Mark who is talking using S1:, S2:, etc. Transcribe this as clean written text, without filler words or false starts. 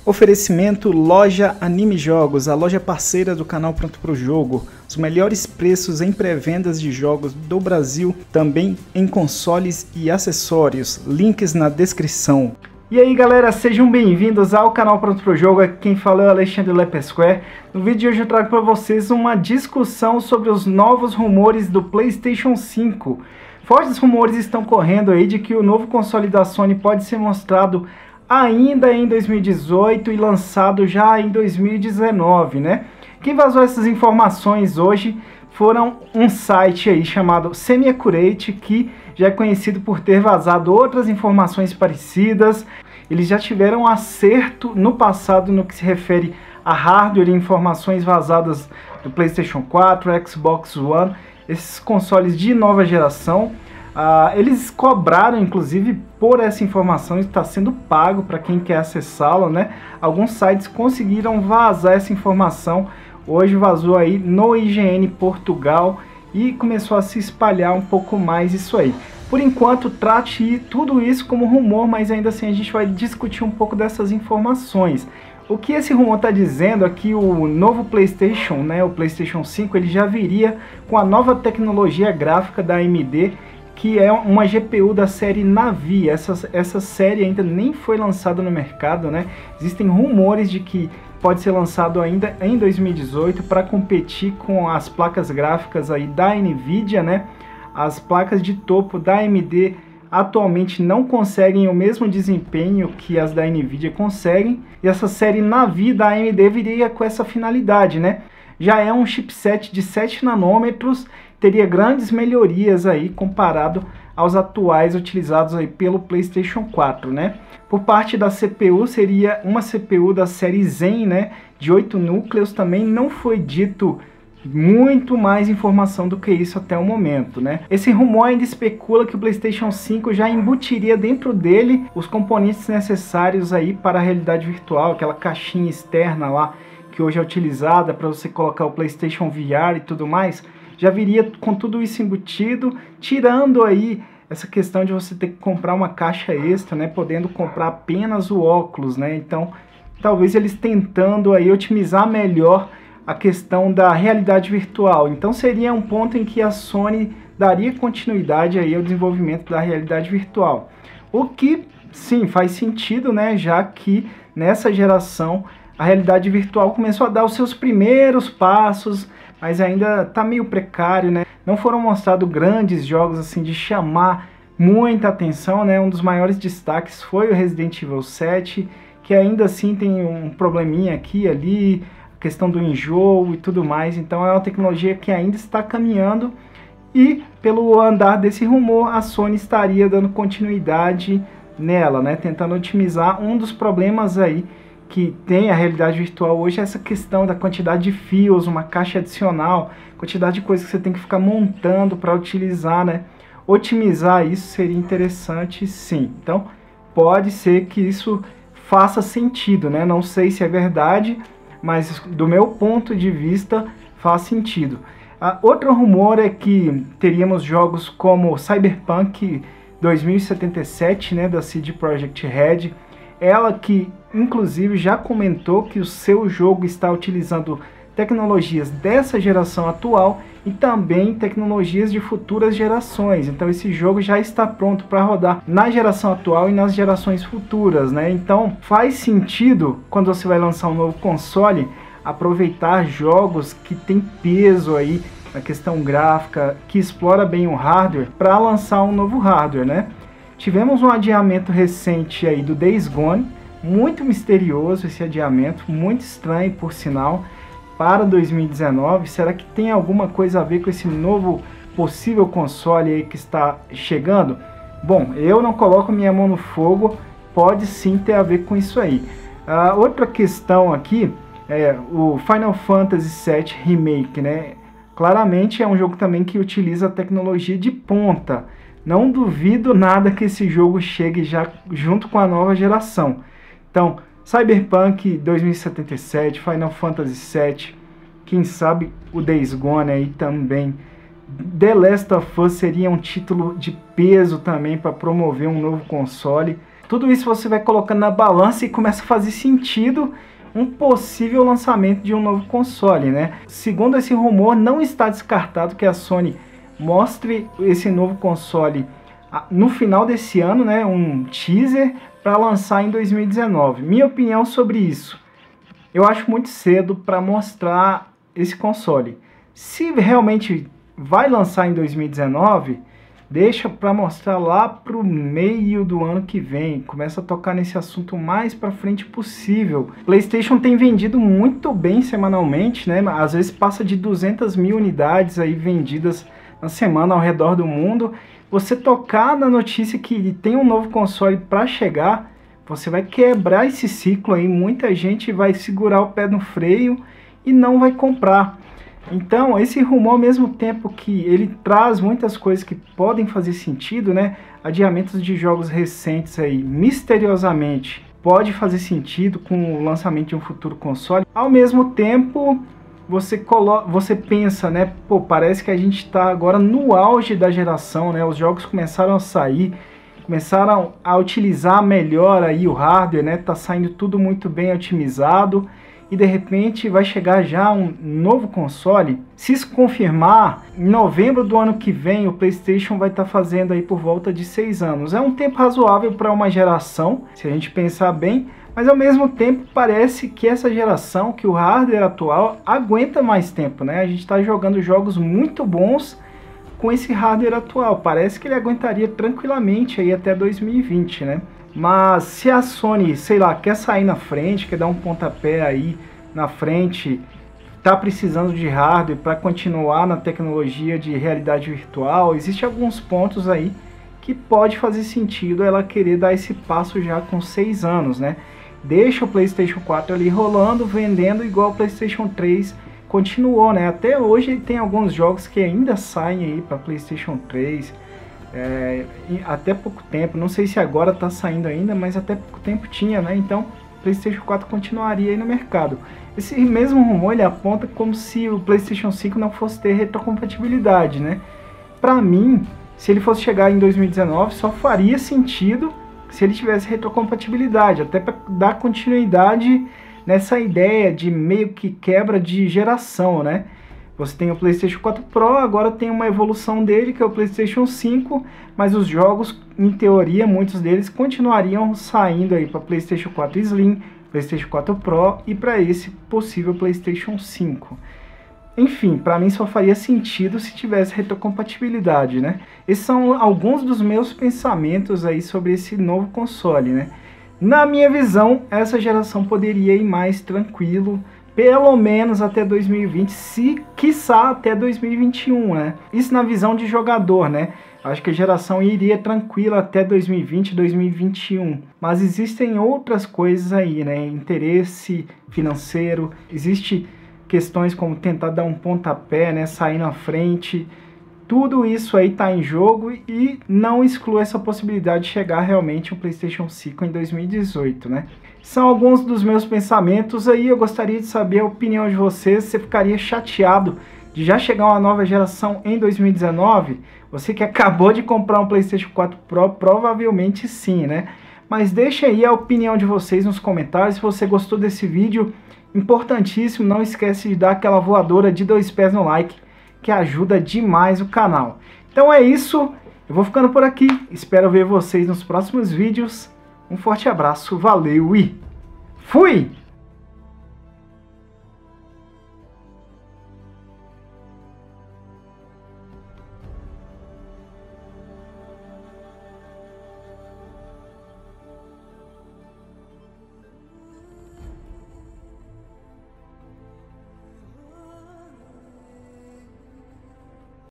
S1: Oferecimento Loja Anime Jogos, a loja parceira do canal Pronto Pro Jogo. Os melhores preços em pré-vendas de jogos do Brasil, também em consoles e acessórios. Links na descrição. E aí galera, sejam bem-vindos ao canal Pronto Pro Jogo. Aqui quem fala é o Alexandre Lepesquer. No vídeo de hoje eu trago para vocês uma discussão sobre os novos rumores do PlayStation 5. Fortes rumores estão correndo aí de que o novo console da Sony pode ser mostrado ainda em 2018 e lançado já em 2019, né? Quem vazou essas informações hoje foram um site aí chamado Semi-Accurate, que já é conhecido por ter vazado outras informações parecidas. Eles já tiveram acerto no passado no que se refere a hardware e informações vazadas do PlayStation 4, Xbox One, esses consoles de nova geração. Eles cobraram, inclusive, por essa informação, está sendo pago para quem quer acessá-la, né? Alguns sites conseguiram vazar essa informação. Hoje vazou aí no IGN Portugal e começou a se espalhar um pouco mais isso aí. Por enquanto, trate tudo isso como rumor, mas ainda assim a gente vai discutir um pouco dessas informações. O que esse rumor está dizendo é que o novo PlayStation, né, o PlayStation 5, ele já viria com a nova tecnologia gráfica da AMD, que é uma GPU da série Navi. Essa série ainda nem foi lançada no mercado, né? Existem rumores de que pode ser lançado ainda em 2018 para competir com as placas gráficas aí da Nvidia, né? As placas de topo da AMD atualmente não conseguem o mesmo desempenho que as da Nvidia conseguem, e essa série Navi da AMD viria com essa finalidade, né? Já é um chipset de 7 nanômetros, teria grandes melhorias aí comparado aos atuais utilizados aí pelo PlayStation 4, né? Por parte da CPU, seria uma CPU da série Zen, né, de 8 núcleos. Também não foi dito muito mais informação do que isso até o momento, né? Esse rumor ainda especula que o PlayStation 5 já embutiria dentro dele os componentes necessários aí para a realidade virtual, aquela caixinha externa lá que hoje é utilizada para você colocar o PlayStation VR e tudo mais. Já viria com tudo isso embutido, tirando aí essa questão de você ter que comprar uma caixa extra, né, podendo comprar apenas o óculos, né? Então, talvez eles tentando aí otimizar melhor a questão da realidade virtual. Então, seria um ponto em que a Sony daria continuidade aí ao desenvolvimento da realidade virtual. O que, sim, faz sentido, né, já que nessa geração a realidade virtual começou a dar os seus primeiros passos, mas ainda está meio precário, né? Não foram mostrados grandes jogos assim de chamar muita atenção, né? Um dos maiores destaques foi o Resident Evil 7, que ainda assim tem um probleminha aqui e ali, a questão do enjoo e tudo mais. Então é uma tecnologia que ainda está caminhando e, pelo andar desse rumor, a Sony estaria dando continuidade nela, né? Tentando otimizar um dos problemas aí que tem a realidade virtual hoje, é essa questão da quantidade de fios, uma caixa adicional, quantidade de coisas que você tem que ficar montando para utilizar, né? Otimizar isso seria interessante, sim. Então, pode ser que isso faça sentido, né? Não sei se é verdade, mas do meu ponto de vista faz sentido. Outro rumor é que teríamos jogos como Cyberpunk 2077, né, da CD Projekt Red. Ela que, inclusive, já comentou que o seu jogo está utilizando tecnologias dessa geração atual e também tecnologias de futuras gerações. Então esse jogo já está pronto para rodar na geração atual e nas gerações futuras, né? Então faz sentido, quando você vai lançar um novo console, aproveitar jogos que tem peso aí na questão gráfica, que explora bem o hardware, para lançar um novo hardware, né? Tivemos um adiamento recente aí do Days Gone, muito misterioso esse adiamento, muito estranho por sinal, para 2019. Será que tem alguma coisa a ver com esse novo possível console aí que está chegando? Bom, eu não coloco minha mão no fogo, pode sim ter a ver com isso aí. Outra questão aqui é o Final Fantasy VII Remake, né? Claramente é um jogo também que utiliza a tecnologia de ponta. Não duvido nada que esse jogo chegue já junto com a nova geração. Então, Cyberpunk 2077, Final Fantasy VII, quem sabe o Days Gone aí também. The Last of Us seria um título de peso também para promover um novo console. Tudo isso você vai colocando na balança e começa a fazer sentido um possível lançamento de um novo console, né? Segundo esse rumor, não está descartado que a Sony mostre esse novo console no final desse ano, né? Um teaser para lançar em 2019. Minha opinião sobre isso: eu acho muito cedo para mostrar esse console. Se realmente vai lançar em 2019, deixa para mostrar lá pro meio do ano que vem. Começa a tocar nesse assunto o mais para frente possível. PlayStation tem vendido muito bem semanalmente, né? Às vezes passa de 200 mil unidades aí vendidas na semana ao redor do mundo. Você tocar na notícia que tem um novo console para chegar, você vai quebrar esse ciclo aí. Muita gente vai segurar o pé no freio e não vai comprar. Então, esse rumor, ao mesmo tempo que ele traz muitas coisas que podem fazer sentido, né? Adiamentos de jogos recentes aí, misteriosamente, pode fazer sentido com o lançamento de um futuro console. Ao mesmo tempo, você pensa, né? Pô, parece que a gente está agora no auge da geração, né? Os jogos começaram a sair, começaram a utilizar melhor aí o hardware, né? Tá saindo tudo muito bem otimizado. E de repente vai chegar já um novo console. Se isso confirmar, em novembro do ano que vem o PlayStation vai estar fazendo aí por volta de 6 anos. É um tempo razoável para uma geração, se a gente pensar bem, mas ao mesmo tempo parece que essa geração, que o hardware atual aguenta mais tempo, né? A gente está jogando jogos muito bons com esse hardware atual. Parece que ele aguentaria tranquilamente aí até 2020, né? Mas se a Sony, sei lá, quer sair na frente, quer dar um pontapé aí na frente, tá precisando de hardware para continuar na tecnologia de realidade virtual, existem alguns pontos aí que pode fazer sentido ela querer dar esse passo já com 6 anos, né? Deixa o PlayStation 4 ali rolando, vendendo igual o PlayStation 3 continuou, né? Até hoje tem alguns jogos que ainda saem aí para PlayStation 3, até pouco tempo, não sei se agora está saindo ainda, mas até pouco tempo tinha, né? Então o PlayStation 4 continuaria aí no mercado. Esse mesmo rumor ele aponta como se o PlayStation 5 não fosse ter retrocompatibilidade, né? Para mim, se ele fosse chegar em 2019, só faria sentido se ele tivesse retrocompatibilidade, até para dar continuidade nessa ideia de meio que quebra de geração, né? Você tem o PlayStation 4 Pro, agora tem uma evolução dele, que é o PlayStation 5, mas os jogos, em teoria, muitos deles continuariam saindo aí para PlayStation 4 Slim, PlayStation 4 Pro e para esse possível PlayStation 5. Enfim, para mim só faria sentido se tivesse retrocompatibilidade, né? Esses são alguns dos meus pensamentos aí sobre esse novo console, né? Na minha visão, essa geração poderia ir mais tranquilo, pelo menos até 2020, se quiçá até 2021, né? Isso na visão de jogador, né? Acho que a geração iria tranquila até 2020, 2021. Mas existem outras coisas aí, né? Interesse financeiro, existe questões como tentar dar um pontapé, né? Sair na frente. Tudo isso aí tá em jogo e não exclui essa possibilidade de chegar realmente um PlayStation 5 em 2018, né? São alguns dos meus pensamentos aí, eu gostaria de saber a opinião de vocês. Você ficaria chateado de já chegar uma nova geração em 2019? Você que acabou de comprar um PlayStation 4 Pro, provavelmente sim, né? Mas deixa aí a opinião de vocês nos comentários. Se você gostou desse vídeo, importantíssimo, não esquece de dar aquela voadora de 2 pés no like, que ajuda demais o canal. Então é isso, eu vou ficando por aqui, espero ver vocês nos próximos vídeos. Um forte abraço, valeu e fui!